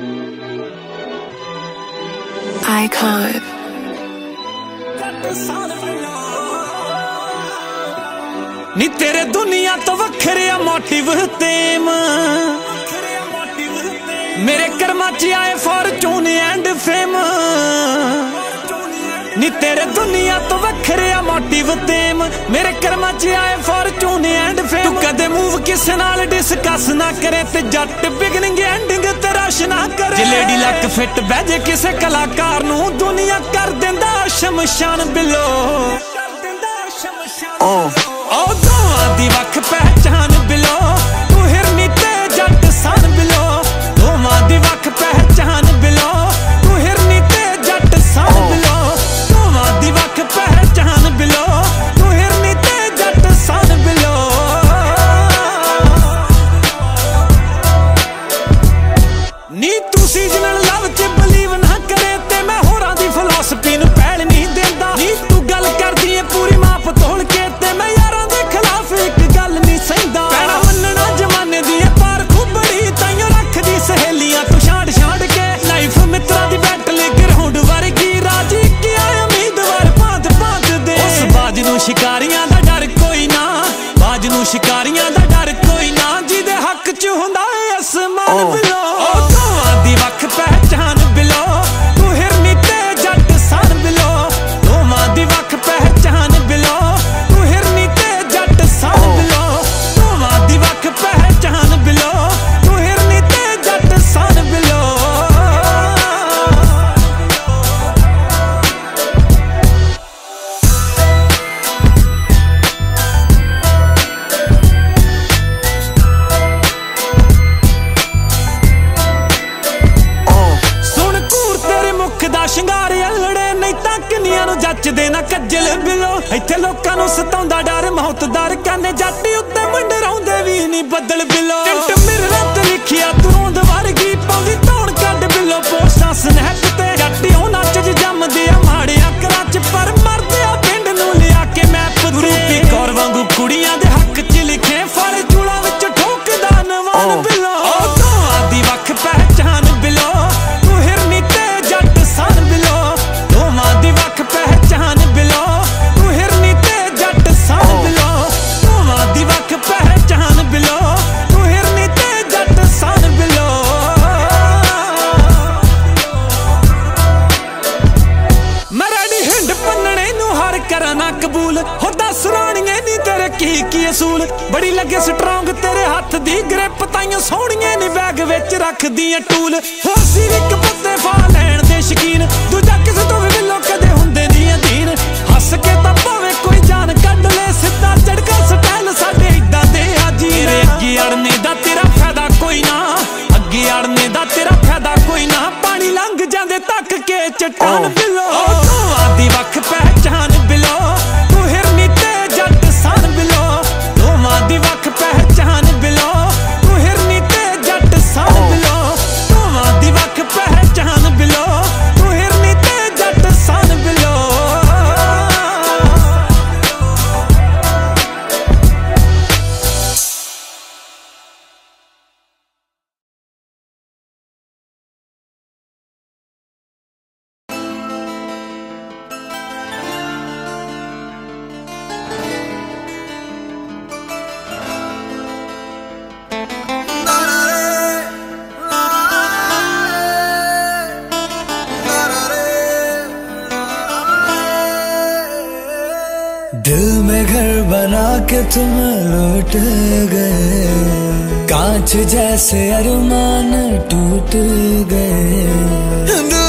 Icon. नी तेरे दुनिया तो वखरे मोटिव तेम मेरे कर्मा च आए फॉर्चून एंड फेम। नी तेरे दुनिया तो वखरे मोटिव तेम मेरे कर्मा च आए फॉर्चून एंड फेम। तू कदे मूव किसे नाल डिस्कस ना करे ते जट बिगनिंग एंडिंग ते रश ना करे। जे लेडी लक फिट बहजे किसे कलाकार नू दुनिया कर देंदा शमशान बिलो। ओ दोवां दी वख पहचान बिलो तू हिरनी ते जट सन बिलो। दोवां दी वख पहचान बिलो तू हिरनी ते जट सन बिलो। दोवां दी वख पहचान बिलो तू हिरनी ते जट सन बिलो। नी तू सीजनल लव च बिलीव ना करे ते मैं होरां दी फिलॉसफी नूं पैल नहीं देंदा। नी तू गल करदी है पूरी माप तोड़ के ते मैं यारां दे खिलाफ एक गल नहीं सहिंदा। पैणा मन्नना जमाने दी पार खुबड़ी ताइयों रखदी सहेलियां तू छाड़ छाड़ के। लाइफ मित्रा दी बैटल ग्राउंड वर्गी राजी की आए उम्मीदवार भांत भांत दे। उस बाज नूं शिकारियां दा डर कोई ना बाज नूं शिकारियां दा डर कोई ना जिहदे हक च हुंदा है आसमान बिलो। दोवां दी वख पहचान बिलो तू हिरनी ते जट सन बिलो। दोवां दी वख पहचान बिलो तू हिरनी ते जट सन बिलो। दोवां दी वख पहचान बिलो तू हिरनी ते जट सन बिलो। ਸ਼ਿੰਗਾਰ ਅਲੜੇ ਨਹੀਂ ਤਾਂ ਕਿੰਨੀਆਂ ਨੂੰ ਜੱਚਦੇ ਨਾ ਕੱਜਲ ਬਿਲੋ। ਇੱਥੇ ਲੋਕਾਂ ਨੂੰ ਸਤਾਉਂਦਾ ਡਰ ਮੌਤ ਦਰ ਕਹਿੰਦੇ ਜੱਟ ਉੱਤੇ ਮੰਡਰਾਉਂਦੇ ਵੀ ਨਹੀਂ ਬੱਦਲ ਬਿਲੋ। ਟਿੰਟ ਮਿਰਰਾਂ ਤੇ ਲਿਖਿਆ ਤੂੰ ਰੋਂਦ ਵਰਗੀ ਪਾਉਂਦੀ ਧੌਣ ਕੱਢ ਬਿਲੋ। ਪੋਸਟਾਂ ਸਨੈਪ ਤੇ ਜੱਟ ਉਹ ਨੱਚ ਜ ਜੰਮਦੇ ਆ ਮਾੜਿਆ ਘਰਾਂ ਚ ਪਰ ਮਰਦੇ ਆ ਪਿੰਡ ਨੂੰ ਲਿਆ ਕੇ ਮੈਪ ਤੇ। ਰੂਪੀ ਕੌਰ ਵਾਂਗੂ ਕੁੜੀਆਂ ਦੇ ਹੱਕ ਚ ਲਿਖੇ ਫਲ ਚੂਲਾ ਵਿੱਚ ਠੋਕਦਾ ਨਵਾਨ ਬਿਲੋ। ਦੋਵਾਂ ਦੀ ਵੱਖ ਪਹਿਚਾਨ ਬਿਲੋ ਤੂੰ ਹਿਰਨੀ ਤੇ ਜੱਟ सन बिलो। दोवां दी वख पहचान बिलो तू हिरनी ते जट सन बिलो। दोवां दी वख पहचान बिलो तू हिरनी ते जट सन बिलो। मैं रेडी हिंड पन्नणे नूं हर करा ना कबूल हो। दस राणिए नी तेरे की असूल बड़ी लगे स्ट्रोंग तेरे हथ दी ग्रिप ताइयों सोहणिए नी बैग विच रखदी टूल। हो सिर इक पत्ते फा लैण दे शकीन दूजा किसे तो भी मिलो कदे हुंदे नी अधीन। हस के तां भावें कोई जान कढ ले सिद्धा झड़का स्टाइल साडे इदां दे हाजीर। अगे अड़ने दा तेरा फायदा कोई ना अगे अड़ने दा तेरा फायदा कोई ना पानी लंघ जांदे तक के चट्टान बिलो। दोवां दी वख पहचान बिलो तू हिरनी ते जट सन बिलो। दोवां दी वख पहचान बिलो तू हिरनी ते जट सन बिलो। दोवां दी वख पहचान बिलो तू हिरनी ते जट सन बिलो। दिल में घर बना के तुम लौट गए। कांच जैसे अरमान टूट गए।